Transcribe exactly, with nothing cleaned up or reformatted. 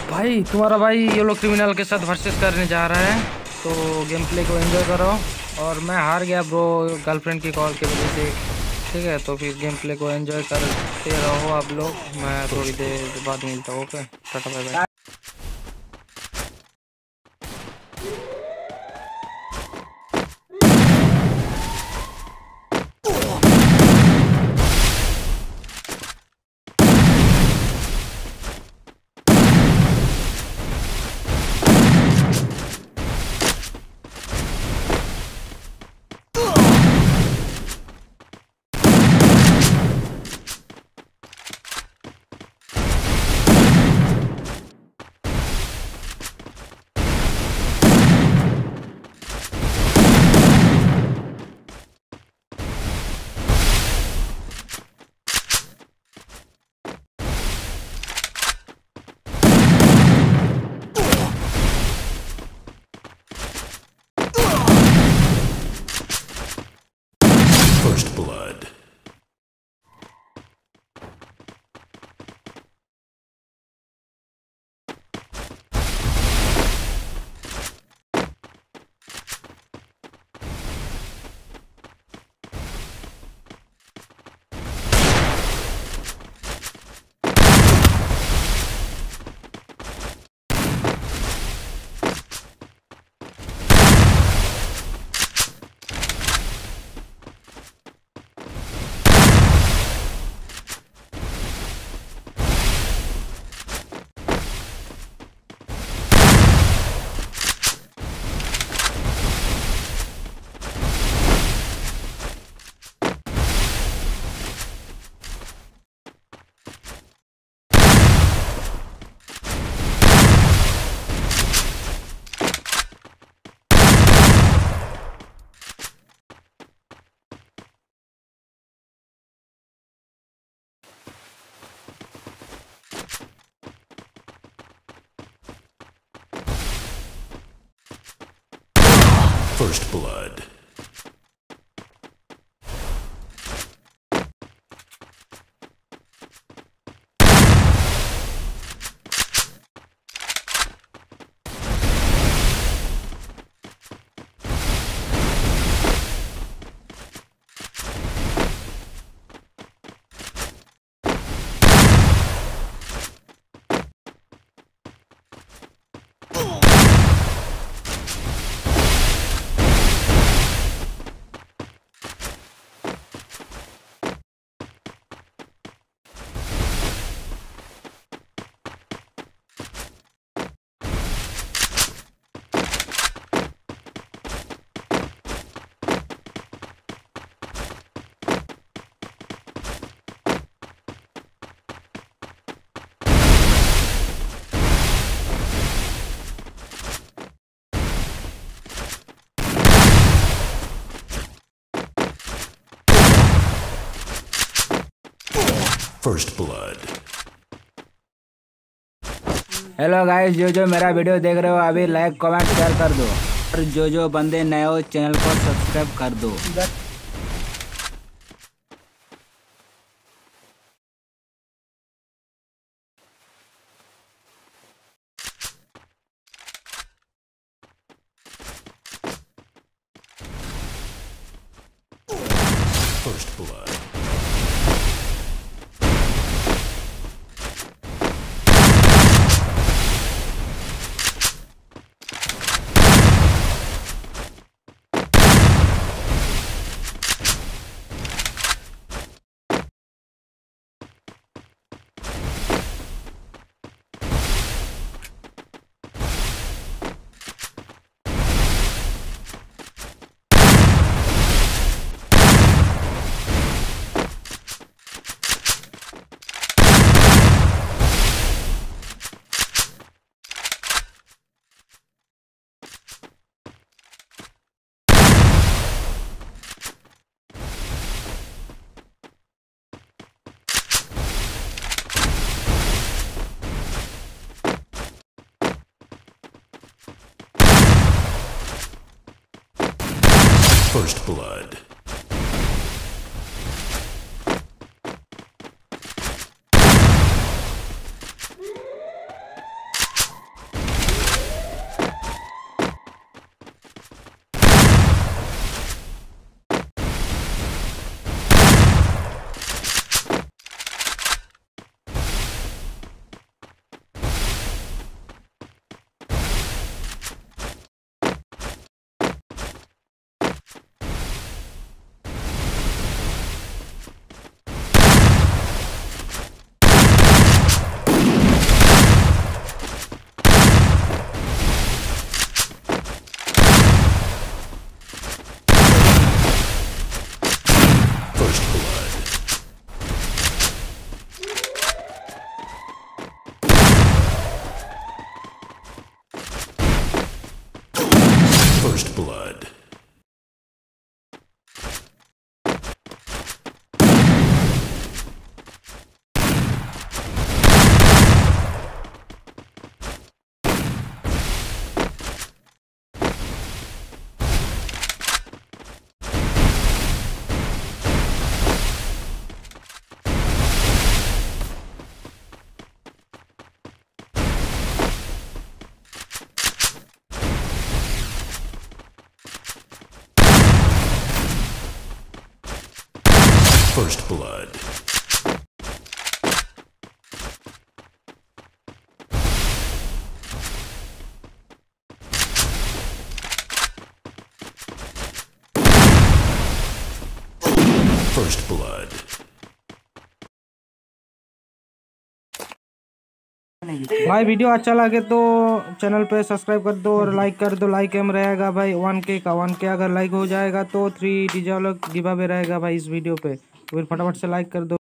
भाई तुम्हारा भाई ये लोग क्रिमिनल के साथ वर्सेस करने जा रहा है, तो गेम प्ले को एंजॉय करो। और मैं हार गया ब्रो, गर्लफ्रेंड की कॉल की वजह से। ठीक है, तो फिर गेम प्ले को एंजॉय करते रहो आप लोग। मैं थोड़ी देर बाद मिलता हूँ। Okay, tata bye bye. First blood. First blood. First blood. Hello guys, जो जो मेरा वीडियो देख रहे हो अभी लाइक कमेंट शेयर कर दो, और जो जो बंदे नए हो चैनल को सब्सक्राइब कर दो। First blood. First blood. blood. First blood. First blood. भाई वीडियो अच्छा लगे तो चैनल पे सब्सक्राइब कर दो और लाइक कर दो। लाइक एम रहेगा भाई वन के का। वन के अगर लाइक हो जाएगा तो थ्री डीजे गिव अवे रहेगा भाई इस वीडियो पे, तो फिर फटाफट से लाइक कर दो।